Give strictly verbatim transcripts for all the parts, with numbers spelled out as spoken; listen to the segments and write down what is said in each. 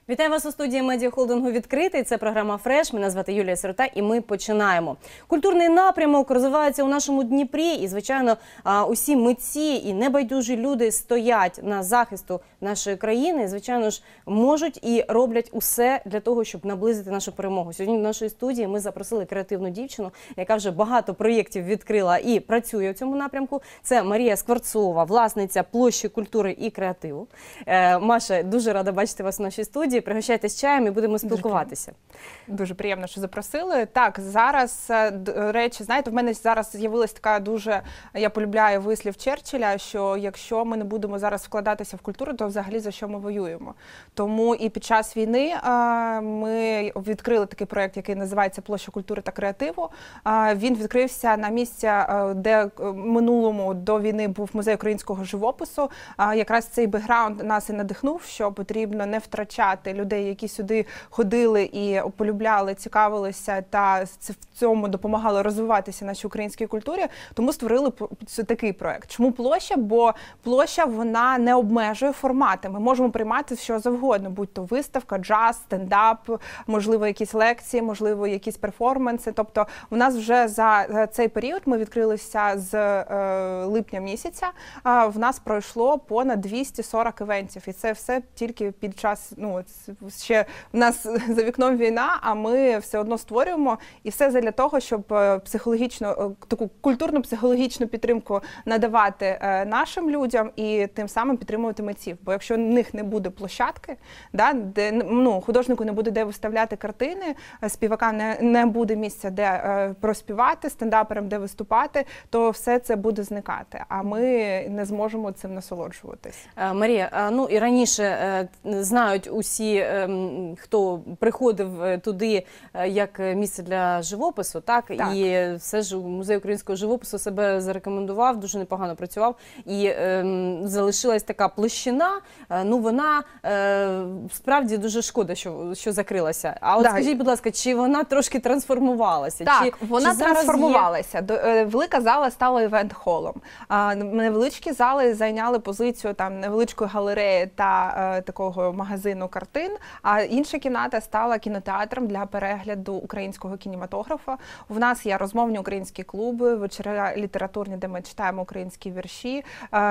Вітаю вас у студії медіахолдингу «Відкритий». Це програма «Фреш». Мене звати Юлія Сирота і ми починаємо. Культурний напрямок розвивається у нашому Дніпрі і, звичайно, усі митці і небайдужі люди стоять на захисту нашої країни. І, звичайно ж, можуть і роблять усе для того, щоб наблизити нашу перемогу. Сьогодні в нашій студії ми запросили креативну дівчину, яка вже багато проєктів відкрила і працює в цьому напрямку. Це Марія Скворцова, власниця площі культури і креативу. Маша, дуже рада бачити вас в нашій студії. Пригощайтесь чаєм і будемо спілкуватися. Дуже, дуже приємно, що запросили. Так, зараз, до речі, знаєте, в мене зараз з'явилась така дуже, я полюбляю вислів Черчилля, що якщо ми не будемо зараз вкладатися в культуру, то взагалі за що ми воюємо. Тому і під час війни ми відкрили такий проєкт, який називається «Площа культури та креативу». Він відкрився на місці, де минулому до війни був музей українського живопису. Якраз цей бекграунд нас і надихнув, що потрібно не втрачати людей, які сюди ходили і полюбляли, цікавилися та в цьому допомагали розвиватися нашій українській культурі, тому створили такий проєкт. Чому площа? Бо площа, вона не обмежує формати. Ми можемо приймати що завгодно, будь то виставка, джаз, стендап, можливо, якісь лекції, можливо, якісь перформанси. Тобто у нас вже за цей період, ми відкрилися з е, липня місяця, е, в нас пройшло понад двісті сорок івентів. І це все тільки під час, ну, ще в нас за вікном війна, а ми все одно створюємо. І все для того, щоб психологічно, таку культурно-психологічну підтримку надавати нашим людям і тим самим підтримувати митців. Бо якщо в них не буде площадки, да, де, ну, художнику не буде де виставляти картини, співакам не, не буде місця, де е, проспівати, стендаперам де виступати, то все це буде зникати. А ми не зможемо цим насолоджуватись. Марія, ну і раніше е, знають усі, е, хто приходив туди як місце для живопису, так? так? І все ж музей українського живопису себе зарекомендував, дуже непогано працював. І е, залишилась така площина, е, ну вона е, справді дуже шкода, що, що закрилася. А от да. Скажіть, будь ласка, чи вона трошки трансформувалася? Так, чи, вона чи трансформувалася. Є... Велика зала стала івент-холом. Невеличкі зали зайняли позицію там невеличкої галереї та е, такого магазину картин, а інша кімната стала кінотеатром для перегляду українського кінематографа. В нас є розмовні українські клуби, вечори літературні, де ми читаємо українські вірші,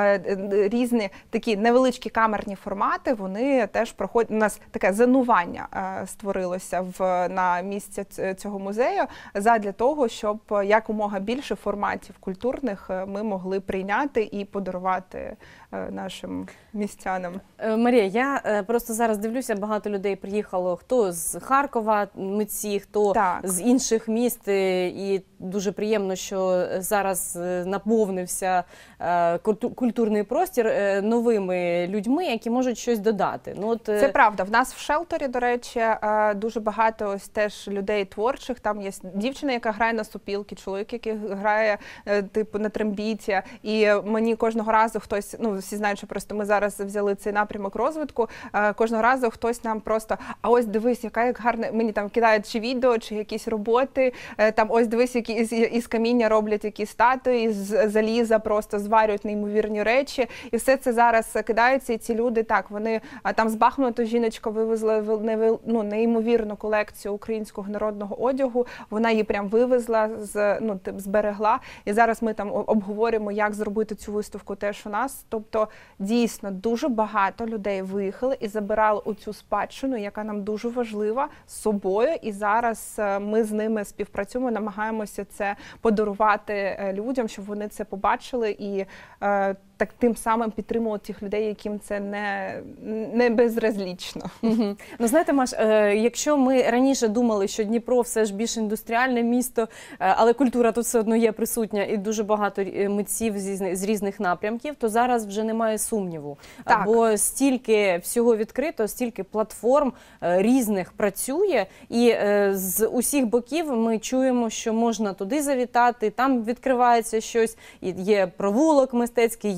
е, різні такі невеличкі камерні формати, вони теж проходять. У нас таке зонування е, створилося в, на місці цього музею задля того, щоб якомога більше форматів культурних ми могли прийняти і подарувати е, нашим містянам. Марія, я просто зараз дивлюся, багато людей приїхало, хто з Харкова, митці, хто так. з інших міст, і дуже приємно, що зараз наповнився культурний простір новими людьми, які можуть щось додати. Ну, от... Це правда. В нас в шелтері, до речі, дуже багато ось теж людей творчих. Там є дівчина, яка грає на сопілки, чоловік, який грає типу на трембіті. І мені кожного разу хтось, ну всі знають, що просто ми зараз взяли цей напрямок розвитку, кожного разу хтось нам просто, а ось дивись, яка як гарна, мені там кидають чи відео, чи якісь роботи, там ось дивись, які із, із каміння роблять якісь статуї, з заліза просто зварюють неймовірні речі, і все це зараз кидається, і ці люди, так, вони, там з Бахмуту жіночка вивезла ну, неймовірну колекцію українського народного одягу, вона її прям вивезла, з, ну, зберегла, і зараз ми там обговорюємо, як зробити цю виставку теж у нас, тобто дійсно дуже багато людей виїхали і забирали оцю спадщину, яка нам дуже важлива, з собою, і зараз ми з ними співпрацюємо, намагаємося це подарувати людям, щоб вони це побачили і е, так тим самим підтримувати тих людей, яким це не, не безразлічно. Угу. Ну, знаєте, Маш, е, якщо ми раніше думали, що Дніпро все ж більш індустріальне місто, е, але культура тут все одно є присутня і дуже багато митців з, з різних напрямків, то зараз вже немає сумніву. Так. Бо стільки всього відкрито, стільки платформ е, різних працює, і е, з усіх боків ми чуємо, що можна туди завітати, там відкривається щось, і є провулок мистецький, є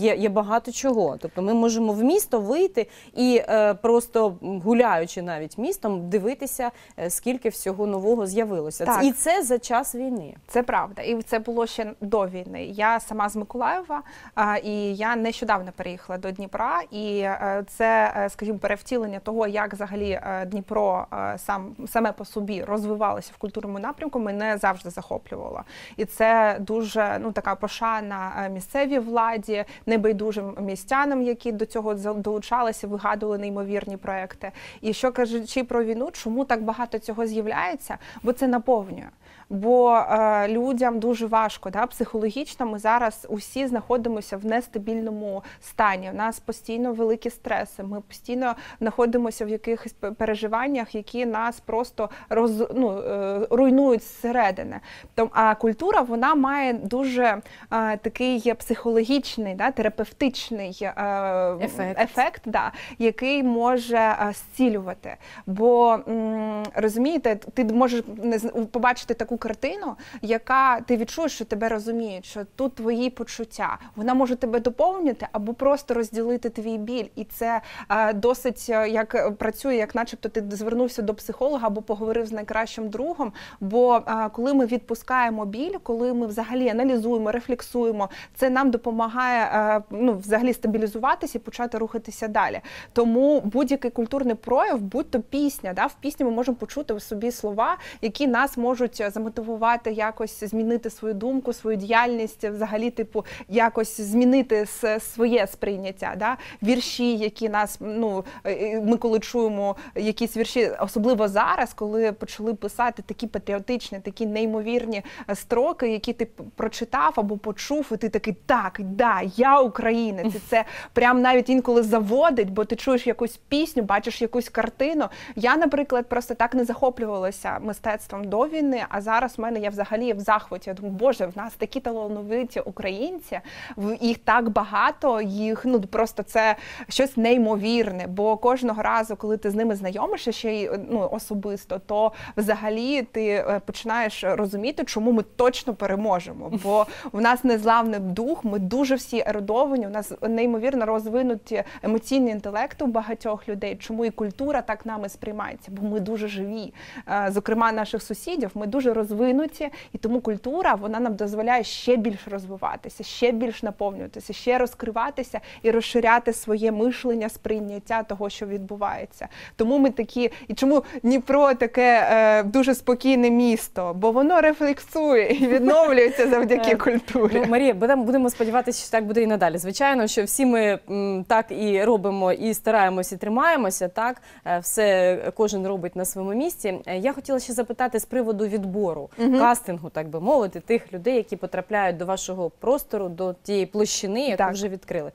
є, є багато чого. Тобто ми можемо в місто вийти і е, просто гуляючи навіть містом, дивитися, е, скільки всього нового з'явилося. Так. І це за час війни. Це правда, і це було ще до війни. Я сама з Миколаєва, а, і я нещодавно переїхала до Дніпра, і а, це, а, скажімо, перевтілення того, як взагалі а, Дніпро а, сам саме по собі розвивалося в культурному напрямку, мене завжди захоплювало. І це дуже, ну, така пошана місцевій владі, небайдужим містянам, які до цього долучалися, вигадували неймовірні проекти. І що кажучи про війну, чому так багато цього з'являється? Бо це наповнює. Бо е, людям дуже важко, да, психологічно ми зараз усі знаходимося в нестабільному стані. У нас постійно великі стреси, ми постійно знаходимося в якихось переживаннях, які нас просто роз, ну, е, руйнують зсередини. Тому, а культура, вона має дуже е, такий психологічний, да, терапевтичний е, ефект, ефект да, який може е, зцілювати. Бо, м, розумієте, ти можеш побачити таку картину, яка ти відчуєш, що тебе розуміють, що тут твої почуття. Вона може тебе доповнити або просто розділити твій біль. І це е, досить як працює, як начебто ти звернувся до психолога або поговорив з найкращим другом. Бо е, коли ми відпускаємо біль, коли ми взагалі аналізуємо, рефлексуємо, це нам допомагає е, ну, взагалі стабілізуватися і почати рухатися далі. Тому будь-який культурний прояв, будь-то пісня, да, в пісні ми можемо почути в собі слова, які нас можуть замотивувати мотивувати якось змінити свою думку, свою діяльність, взагалі, типу, якось змінити своє сприйняття, да? Вірші, які нас, ну, ми коли чуємо якісь вірші, особливо зараз, коли почали писати такі патріотичні, такі неймовірні строки, які ти прочитав або почув, і ти такий, так, да, я українець. І це прям навіть інколи заводить, бо ти чуєш якусь пісню, бачиш якусь картину. Я, наприклад, просто так не захоплювалася мистецтвом до війни, а зараз в мене я взагалі в захваті. Я думаю, боже, в нас такі талановиті українці, їх так багато, їх, ну, просто це щось неймовірне, бо кожного разу, коли ти з ними знайомишся ще й, ну, особисто, то взагалі ти починаєш розуміти, чому ми точно переможемо, бо в нас незламний дух, ми дуже всі ерудовані, у нас неймовірно розвинуті емоційний інтелект у багатьох людей, чому і культура так нами сприймається, бо ми дуже живі. Зокрема, наших сусідів, ми дуже розвинуті, і тому культура, вона нам дозволяє ще більше розвиватися, ще більш наповнюватися, ще розкриватися і розширяти своє мишлення, сприйняття того, що відбувається. Тому ми такі, і чому Дніпро таке е, дуже спокійне місто, бо воно рефлексує і відновлюється завдяки культурі. Ну, Марія, будемо сподіватися, що так буде і надалі. Звичайно, що всі ми м, так і робимо, і стараємося, і тримаємося, так, все кожен робить на своєму місці. Я хотіла ще запитати з приводу відбору, угу. кастингу, так би мовити, тих людей, які потрапляють до вашого простору, до тієї площини, яку так. вже відкрили.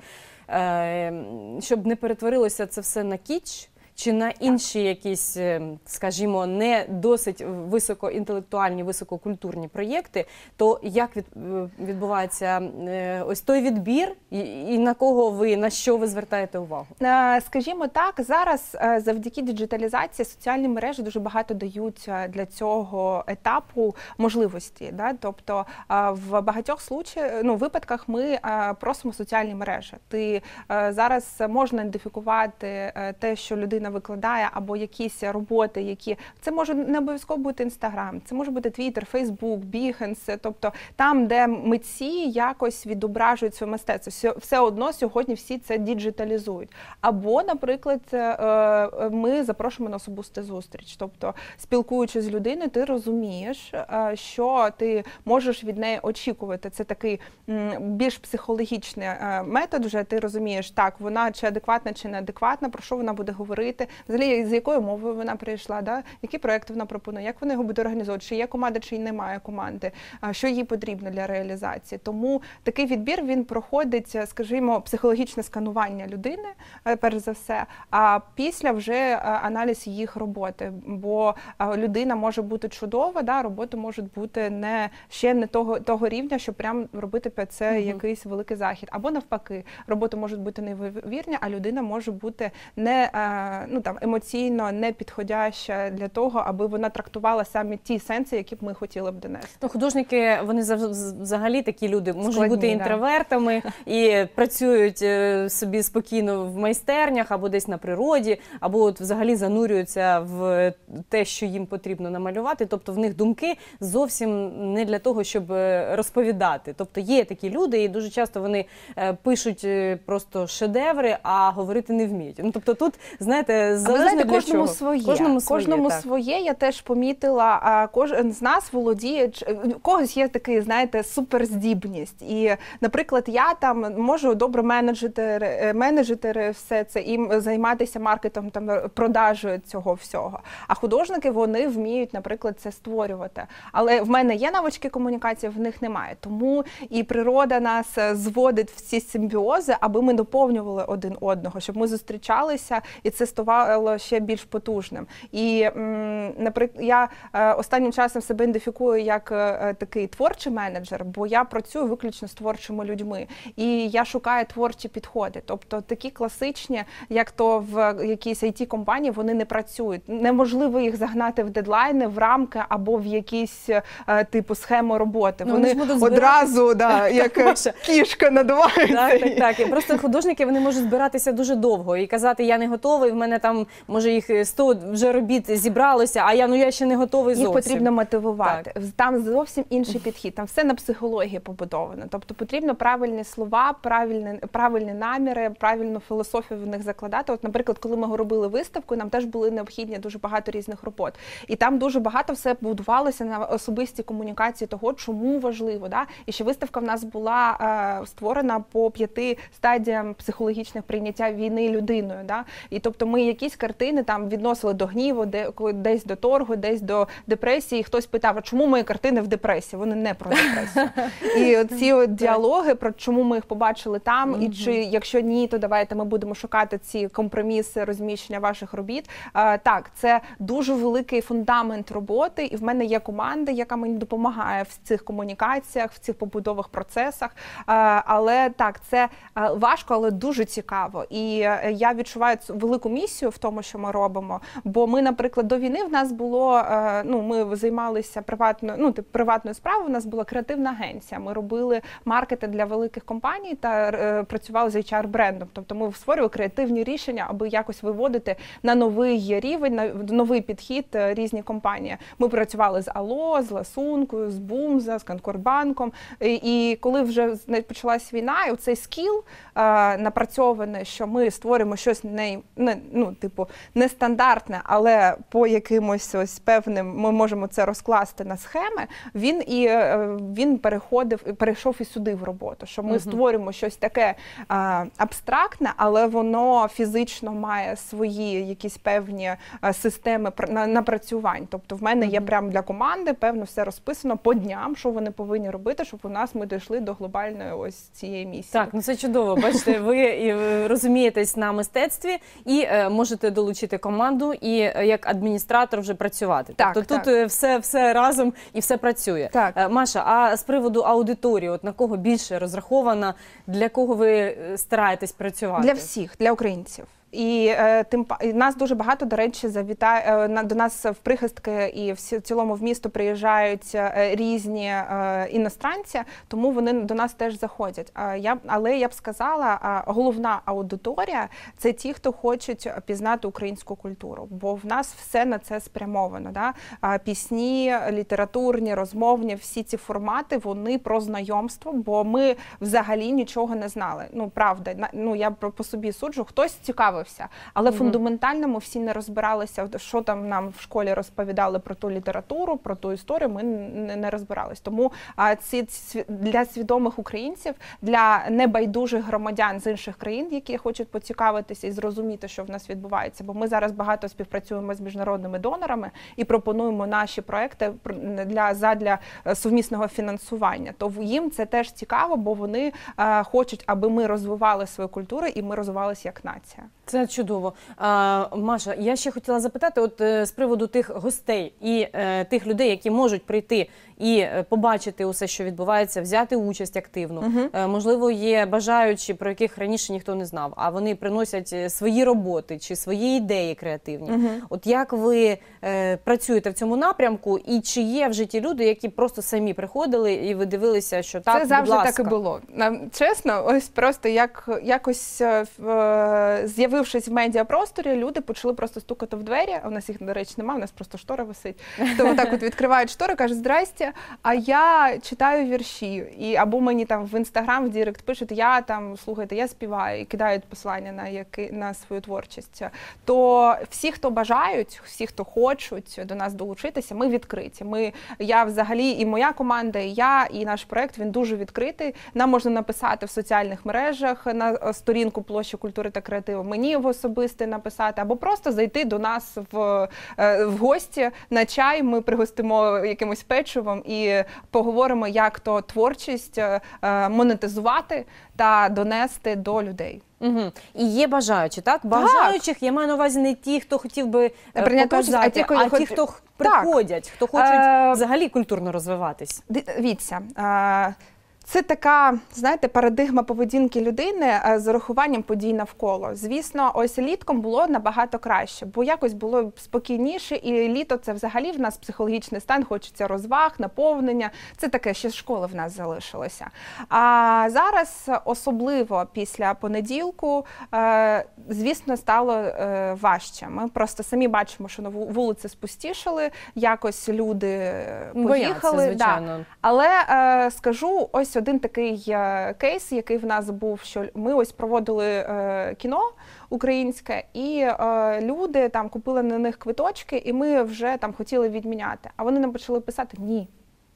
Е, щоб не перетворилося це все на кіч, чи на інші якісь, скажімо, не досить високоінтелектуальні, висококультурні проєкти, то як відбувається ось той відбір і на кого ви, на що ви звертаєте увагу? Скажімо так, зараз завдяки діджиталізації соціальні мережі дуже багато дають для цього етапу можливості. Да? Тобто в багатьох случаях, ну, випадках ми просимо соціальні мережі. Ти зараз можна ідентифікувати те, що людина викладає, або якісь роботи, які... Це може не обов'язково бути Інстаграм, це може бути Твіттер, Фейсбук, Біхенс, тобто там, де митці якось відображують своє мистецтво. Все одно сьогодні всі це діджиталізують. Або, наприклад, ми запрошуємо на особисту зустріч. Тобто, спілкуючись з людиною, ти розумієш, що ти можеш від неї очікувати. Це такий більш психологічний метод, вже ти розумієш, так, вона чи адекватна, чи неадекватна, про що вона буде говорити, взагалі, з якою мовою вона прийшла, да? Які проекти вона пропонує, як вона його буде організовувати, чи є команда, чи немає команди, що їй потрібно для реалізації. Тому такий відбір, він проходить, скажімо, психологічне сканування людини, перш за все, а після вже аналіз їх роботи. Бо людина може бути чудова, да? Роботи можуть бути не, ще не того, того рівня, щоб прям робити під це mm-hmm. якийсь великий захід. Або навпаки, роботи можуть бути неймовірні, а людина може бути не ну там емоційно не підходяща для того, аби вона трактувала саме ті сенси, які б ми хотіли б донести. Ну, художники, вони взагалі такі люди, можуть Складні, бути да. інтровертами і працюють собі спокійно в майстернях або десь на природі, або от взагалі занурюються в те, що їм потрібно намалювати. Тобто в них думки зовсім не для того, щоб розповідати. Тобто є такі люди, і дуже часто вони пишуть просто шедеври, а говорити не вміють. Ну, тобто тут, знаєте, залежно для кожному чого. своє. Кожному своє, Кожному так. своє. Я теж помітила, а кожен з нас володіє, у когось є такий, знаєте, суперздібність. І, наприклад, я там можу добре менеджити, менеджити все це і займатися маркетом, там, продажею цього всього. А художники, вони вміють, наприклад, це створювати. Але в мене є навички комунікації, в них немає. Тому і природа нас зводить в ці симбіози, аби ми доповнювали один одного, щоб ми зустрічалися, і це ставало ще більш потужним. І, наприклад, я останнім часом себе ідентифікую як такий творчий менеджер, бо я працюю виключно з творчими людьми. І я шукаю творчі підходи. Тобто такі класичні, як то в якійсь ай ті-компанії, вони не працюють. Неможливо їх загнати в дедлайни, в рамки або в якісь типу схеми роботи. Ну, вони вони одразу, да, як кішка надуваються. Так, так, так. І просто художники, вони можуть збиратися дуже довго і казати, я не готовий, в мене там, може, їх сто вже робіт зібралося, а я, ну, я ще не готовий зовсім. Їх потрібно мотивувати. Так. Там зовсім інший підхід. Там все на психології побудовано. Тобто потрібно правильні слова, правильні, правильні наміри, правильну філософію в них закладати. От, наприклад, коли ми робили виставку, нам теж були необхідні дуже багато різних робот. І там дуже багато все будувалося на особистій комунікації того, чому важливо. Да? І ще виставка в нас була е, створена по п'яти стадіям психологічних прийняття війни людиною. Да? І тобто ми якісь картини там відносили до гніву, де, десь до торгу, десь до депресії. І хтось питав, а чому мої картини в депресії? Вони не про депресію. І ці от діалоги, про чому ми їх побачили там, mm-hmm. і чи якщо ні, то давайте ми будемо шукати ці компроміси розміщення ваших робіт. А, так, це дуже великий фундамент роботи, і в мене є команда, яка мені допомагає в цих комунікаціях, в цих побудових процесах. А, але так, це важко, але дуже цікаво. І я відчуваю велику місію в тому, що ми робимо, бо ми, наприклад, до війни в нас було, ну, ми займалися приватною, ну, приватною справою, у нас була креативна агенція. Ми робили маркети для великих компаній та е, працювали з ейч ар-брендом. Тобто ми створювали креативні рішення, аби якось виводити на новий рівень, на новий підхід е, різні компанії. Ми працювали з Ало, з Ласункою, з Бумза, з Конкордбанком. І, і коли вже почалась війна, і оцей скіл е, напрацьований, що ми створимо щось не, не, ну, типу, нестандартне, але по якимось ось певним ми можемо це розкласти на схеми, він і він переходив, перейшов і сюди в роботу, що ми uh-huh. створюємо щось таке а, абстрактне, але воно фізично має свої якісь певні а, системи на, напрацювань. Тобто в мене uh-huh. є прямо для команди, певно, все розписано по дням, що вони повинні робити, щоб у нас ми дійшли до глобальної ось цієї місії. Так, ну це чудово. Бачите, ви розумієтесь на мистецтві і е, можете долучити команду і е, як адміністратор вже працювати. Так, тобто так. тут все, все разом і все працює. Так. Е, Маша, а з приводу аудиторії, от на кого більше розрахована, для кого ви стараєтесь працювати? Для всіх, для українців. І е, тим і нас дуже багато, до речі, завітає е, на до нас в прихистки і в цілому в місто приїжджають е, різні е, іностранці, тому вони до нас теж заходять. А я але я б сказала, а, головна аудиторія це ті, хто хочуть пізнати українську культуру, бо в нас все на це спрямовано. Да? А, пісні, літературні, розмовні, всі ці формати вони про знайомство, бо ми взагалі нічого не знали. Ну правда, на, ну я по собі суджу, хтось цікавий. Але mm-hmm. фундаментально ми всі не розбиралися, що там нам в школі розповідали про ту літературу, про ту історію, ми не, не розбирались. Тому а, ці, для свідомих українців, для небайдужих громадян з інших країн, які хочуть поцікавитися і зрозуміти, що в нас відбувається, бо ми зараз багато співпрацюємо з міжнародними донорами і пропонуємо наші проекти для, задля сумісного фінансування. То їм це теж цікаво, бо вони а, хочуть, аби ми розвивали свою культуру і ми розвивалися як нація. Це Це чудово. А, Маша, я ще хотіла запитати, от е, з приводу тих гостей і е, тих людей, які можуть прийти і е, побачити усе, що відбувається, взяти участь активно. Мгм. Е, можливо, є бажаючі, про яких раніше ніхто не знав, а вони приносять е, свої роботи чи свої ідеї креативні. Мгм. От як ви е, працюєте в цьому напрямку, і чи є в житті люди, які просто самі приходили і ви дивилися, що так, Це завжди будь ласка. так і було. Нам чесно, ось просто як якось е, в- е, з'явившись в медіапросторі, люди почали просто стукати в двері. А у нас їх, до речі, немає, у нас просто штора висить. То отак от відкривають штори, кажуть: здрасте, а я читаю вірші. І або мені там в інстаграм, в директ пишуть: я там, слухайте, я співаю, і кидають посилання на які на свою творчість. То всі, хто бажають, всі, хто хочуть до нас долучитися, ми відкриті. Ми, я взагалі, і моя команда, і я, і наш проект, він дуже відкритий. Нам можна написати в соціальних мережах на сторінку Площі культури та креативу, мені в особисте написати, або просто зайти до нас в, е, в гості на чай, ми пригостимо якимось печивом і поговоримо, як то творчість е, монетизувати та донести до людей. Угу. І є бажаючі, так? Бажаючих, я маю на увазі не ті, хто хотів би е, Прийняти участь, показати, а ті, хто а хот- ті, хто х- Так. приходять, хто хочуть Е, взагалі культурно розвиватись. Дивіться, е, це така, знаєте, парадигма поведінки людини е, з урахуванням подій навколо. Звісно, ось літком було набагато краще, бо якось було спокійніше, і літо – це взагалі в нас психологічний стан, хочеться розваг, наповнення. Це таке, ще з школи в нас залишилося. А зараз, особливо після понеділку, е, звісно, стало е, важче. Ми просто самі бачимо, що на ву- вулиці спустішали, якось люди Бояться, поїхали. звичайно. Але е, скажу, ось один такий е, кейс, який в нас був, що ми ось проводили е, кіно українське, і е, люди там купили на них квиточки, і ми вже там хотіли відміняти. А вони нам почали писати: ні.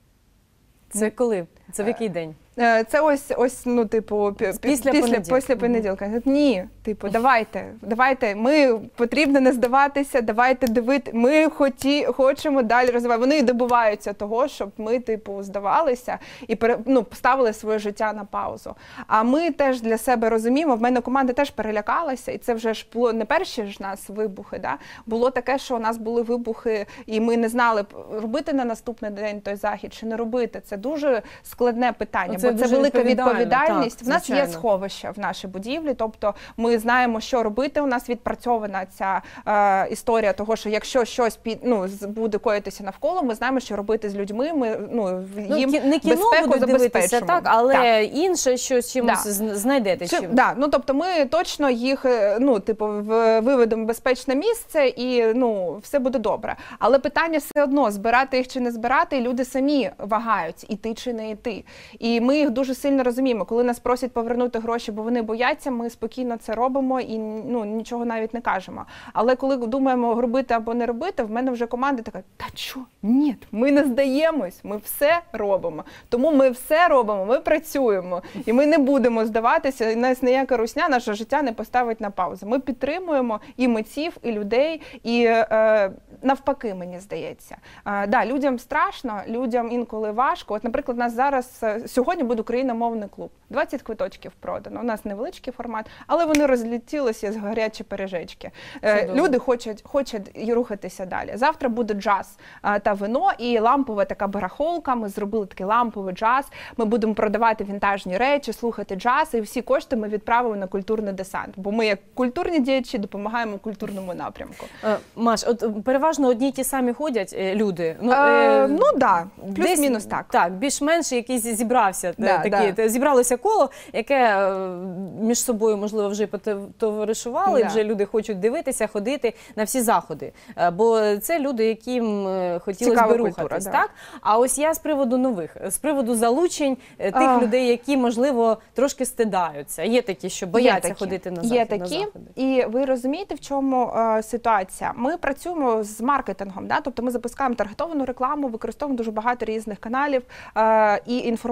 Це коли? Це в який день? Е, Це ось, ось, ну, типу, пі- Після після, понеділка. після понеділка. Говорять: ні, типу, давайте, давайте, ми, потрібно не здаватися, давайте дивити, ми хоті, хочемо далі розвивати. Вони добиваються того, щоб ми, типу, здавалися і пере, ну, поставили своє життя на паузу. А ми теж для себе розуміємо, в мене команда теж перелякалася, і це вже ж було не перші ж нас вибухи, да? Було таке, що у нас були вибухи, і ми не знали, робити на наступний день той захід чи не робити. Це дуже складне питання. Це Бо це дуже велика відповідально, відповідальність. так, в нас є звичайно. сховища в нашій будівлі, тобто ми знаємо, що робити. У нас відпрацьована ця е, історія того, що якщо щось під, ну, з- буде коїтися навколо, ми знаємо, що робити з людьми. Ми ну, в- Ну, їм кі- не кіно безпеку будуть дивитися, забезпечимо. так, але Так. інше щось чимось Да. з- знайдете. Чи, чим. да, ну тобто ми точно їх, е, ну типу, в- виведемо в безпечне місце, і ну все буде добре. Але питання все одно: збирати їх чи не збирати, і люди самі вагають, іти чи не йти. І ми їх дуже сильно розуміємо. Коли нас просять повернути гроші, бо вони бояться, ми спокійно це робимо і ну нічого навіть не кажемо. Але коли думаємо, робити або не робити, в мене вже команда така: та чо? Ні, ми не здаємось, ми все робимо. Тому ми все робимо, ми працюємо, і ми не будемо здаватися. І нас ніяка русня наше життя не поставить на паузу. Ми підтримуємо і митців, і людей, і е, навпаки, мені здається. Е, да, людям страшно, людям інколи важко. От, наприклад, у нас зараз е, сьогодні буде україномовний клуб. двадцять квиточків продано. У нас невеличкий формат, але вони розлетілися з гарячі пережечки. Е, Чудово. люди хочуть, хочуть і рухатися далі. Завтра буде джаз е, та вино і лампова така барахолка. Ми зробили такий ламповий джаз. Ми будемо продавати вінтажні речі, слухати джаз, і всі кошти ми відправимо на культурний десант. Бо ми, як культурні діячі, допомагаємо культурному напрямку. Е, Маш, от е, переважно одні й ті самі ходять е, люди. Ну, е, ну да, десь, плюс-мінус так. Так, більш-менш якийсь зібрався, Да, такі, да. те- зібралося коло, яке е, між собою, можливо, вже потоваришували, Да. вже люди хочуть дивитися, ходити на всі заходи. Е, Бо це люди, яким е, хотілося Цікава би культура, рухатись. да. Так? А ось я з приводу нових, з приводу залучень е, тих А. людей, які, можливо, трошки стидаються. Є такі, що бояться Є такі. ходити на, Є захід, на такі, заходи. і ви розумієте, в чому е, ситуація. Ми працюємо з маркетингом, да? Тобто ми запускаємо таргетовану рекламу, використовуємо дуже багато різних каналів е, і інформуємо їх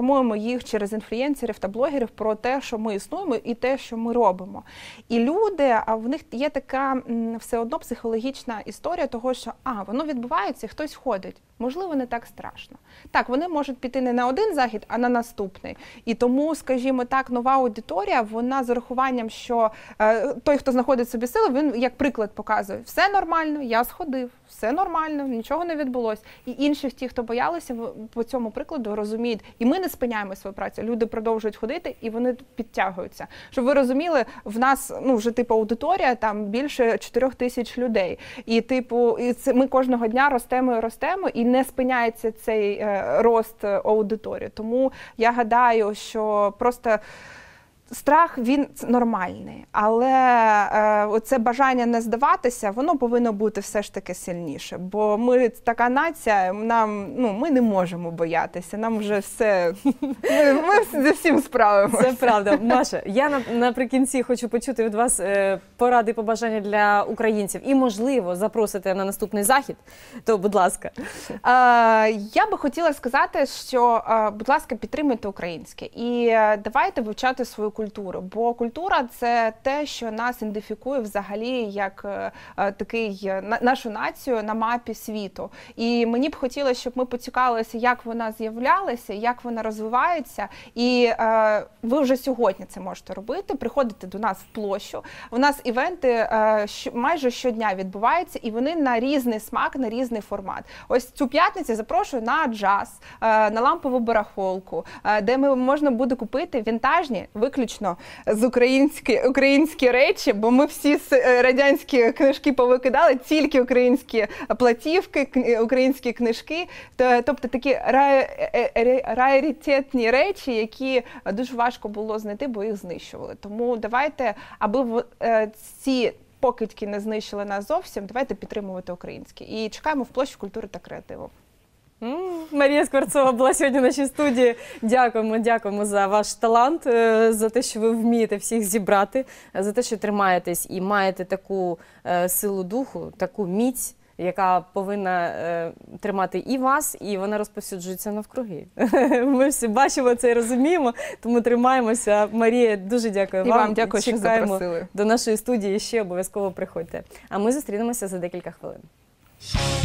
їх через інфлюенсерів та блогерів про те, що ми існуємо і те, що ми робимо. І люди, а в них є така м, все одно психологічна історія того, що а, воно відбувається, і хтось ходить. Можливо, не так страшно. Так, вони можуть піти не на один захід, а на наступний. І тому, скажімо так, нова аудиторія, вона з урахуванням, що е, той, хто знаходить собі сили, він як приклад показує, все нормально, я сходив, все нормально, нічого не відбулося. І інші, ті, хто боялися, по цьому прикладу розуміють, і ми не спиняємо свою працю, люди продовжують ходити, і вони підтягуються. Щоб ви розуміли, в нас, ну, вже, типу, аудиторія, там, більше чотирьох тисяч людей. І, типу, і це, ми кожного дня ростемо і ростемо, і не спиняється цей е, рост аудиторії. Тому я гадаю, що просто страх, він нормальний, але е, оце бажання не здаватися, воно повинно бути все ж таки сильніше. Бо ми така нація, нам, ну, ми не можемо боятися, нам вже все, ми, ми за всім справимося. Це правда. Маша, я на, наприкінці хочу почути від вас е, поради і побажання для українців і, можливо, запросити на наступний захід, то, будь ласка. Е, я би хотіла сказати, що, е, будь ласка, підтримуйте українське і е, давайте вивчати свою культуру, бо культура – це те, що нас ідентифікує взагалі як е, такий, на, нашу націю на мапі світу. І мені б хотілося, щоб ми поцікавилися, як вона з'являлася, як вона розвивається, і е, ви вже сьогодні це можете робити, приходите до нас в площу. У нас івенти е, що, майже щодня відбуваються, і вони на різний смак, на різний формат. Ось цю п'ятницю запрошую на джаз, е, на лампову барахолку, е, де ми, можна буде купити вінтажні, виключно з українські, українські речі, бо ми всі радянські книжки повикидали, тільки українські платівки, українські книжки, тобто такі раритетні речі, які дуже важко було знайти, бо їх знищували. Тому давайте, аби ці покидьки не знищили нас зовсім, давайте підтримувати українське. І чекаємо в площі культури та креативу. Марія Скворцова була сьогодні в нашій студії. Дякуємо, дякуємо за ваш талант, за те, що ви вмієте всіх зібрати, за те, що тримаєтесь і маєте таку силу духу, таку міць, яка повинна е, тримати і вас, і вона розповсюджується навкруги. Ми всі бачимо це і розуміємо, тому тримаємося. Марія, дуже дякую вам. І вам дякую, що запросили. До нашої студії ще обов'язково приходьте. А ми зустрінемося за декілька хвилин.